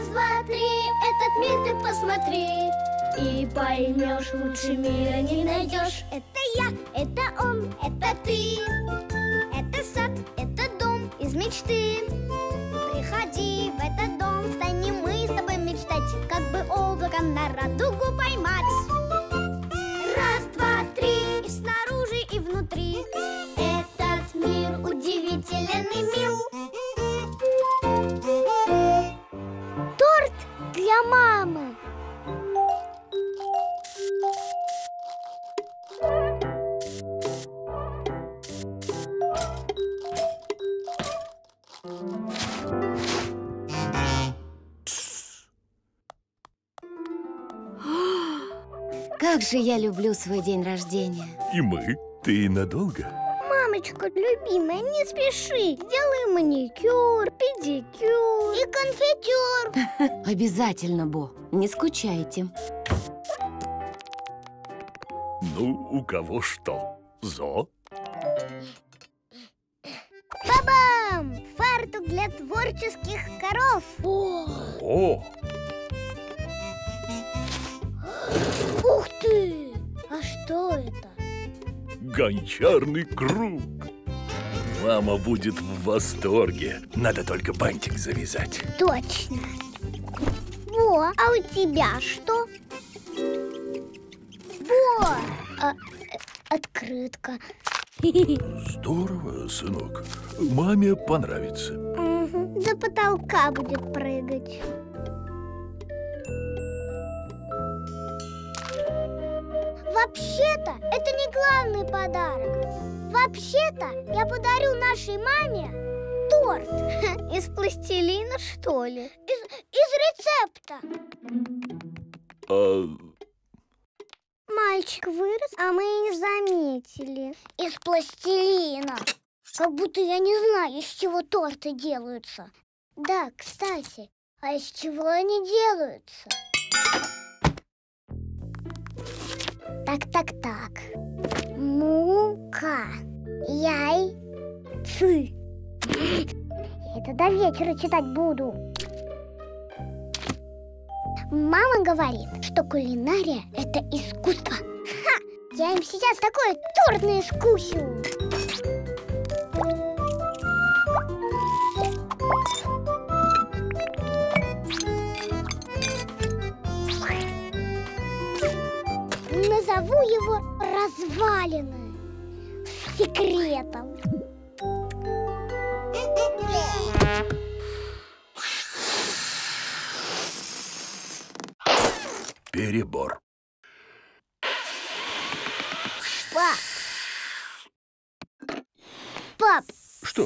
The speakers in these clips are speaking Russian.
Раз, два, три, этот мир ты посмотри, и поймешь, лучше мира не найдешь. Это я, это он, это ты, это сад, это дом из мечты. Приходи в этот дом, станем мы с тобой мечтать, как бы облако на радугу поймать. Раз, два, три, и снаружи, и внутри этот мир удивителен и мил. Торт для мамы. Как же я люблю свой день рождения. И мы. Ты надолго? Мамочка, любимая, не спеши. Сделай маникюр, педикюр и конфетюр. Обязательно, Бо. Не скучайте. Ну, у кого что? Зо? Ба-бам! Фартук для творческих коров. О! Ух ты! А что это? Гончарный круг. Мама будет в восторге. Надо только бантик завязать. Точно. Во, а у тебя что? Во, открытка. Здорово, сынок. Маме понравится. До потолка будет прыгать. Вообще-то, это не главный подарок. Вообще-то, я подарю нашей маме торт. Из пластилина, что ли? Из рецепта. Мальчик вырос, а мы и не заметили. Из пластилина. Как будто я не знаю, из чего торты делаются. Да, кстати, а из чего они делаются? Так. Мука. Яйцы. Это до вечера читать буду. Мама говорит, что кулинария – это искусство. Ха! Я им сейчас такой торт наискусю. Назову его «Развалины» с секретом. Перебор. Пап, Что?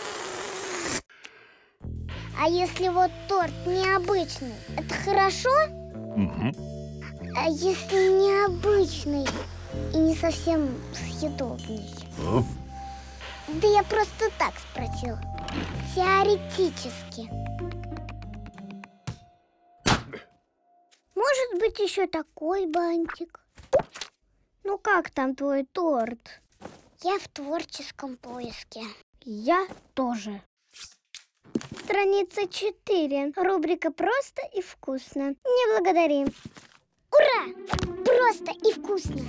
а если вот торт необычный, это хорошо? Угу. А если необычный и не совсем съедобный? А? Да я просто так спросила. Теоретически. Может быть, еще такой бантик? Ну как там твой торт? Я в творческом поиске. Я тоже. Страница 4. Рубрика «Просто и вкусно». Не благодари. Ура! Просто и вкусно.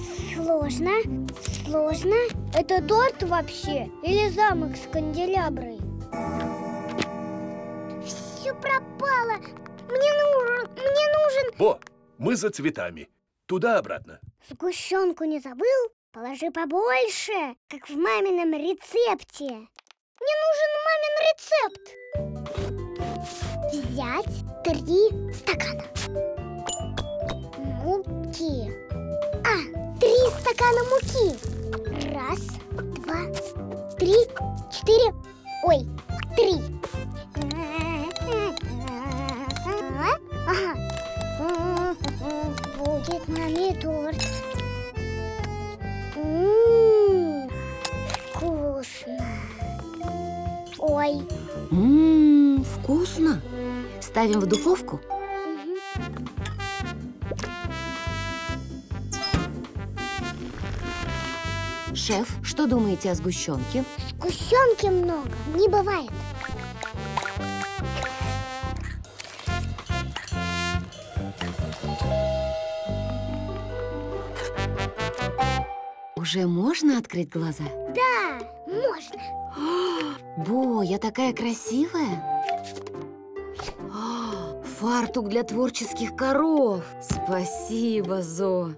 Сложно. Это торт вообще? Или замок с канделяброй? Все пропало. Мне нужен... Бо, мы за цветами. Туда-обратно. Сгущенку не забыл? Положи побольше, как в мамином рецепте. Мне нужен мамин рецепт. Взять 3 стакана муки. 3 стакана муки. 1, 2, 3, 4. Ой, 3. Ага. Будет маме торт. Вкусно. Ой. Вкусно. Ставим в духовку? Шеф, что думаете о сгущенке? Сгущенки много не бывает. Уже можно открыть глаза? Да, можно. Бо, я такая красивая. Фартук для творческих коров. Спасибо, Зо.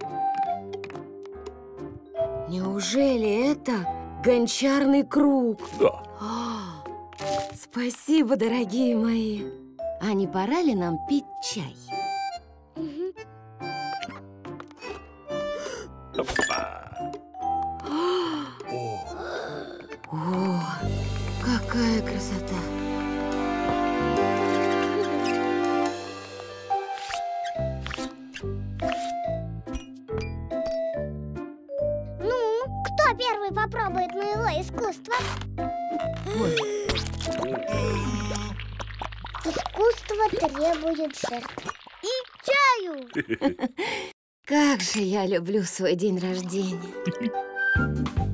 Неужели это гончарный круг? Да. Спасибо, дорогие мои. А не пора ли нам пить чай? О, какая красота! Ну, кто первый попробует моего искусства? Искусство требует жертв. И чаю! Как же я люблю свой день рождения!